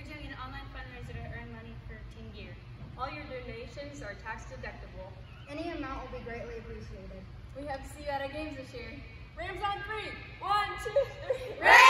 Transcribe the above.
We're doing an online fundraiser to earn money for team gear. All your donations are tax deductible. Any amount will be greatly appreciated. We hope to see you at our games this year. Rams on 3. 1, 2, 3. Rams!